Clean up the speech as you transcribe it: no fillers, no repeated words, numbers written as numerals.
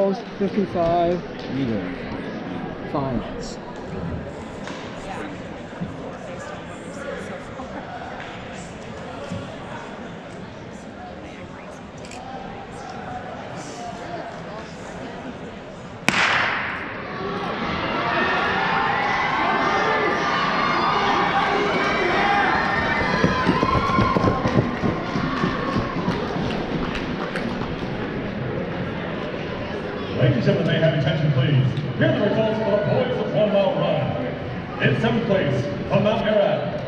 girls 55 meter finals. Ladies and gentlemen, may I have attention please. Here are the results for the boys of 1 mile run. In 7th place, from Mount Ararat,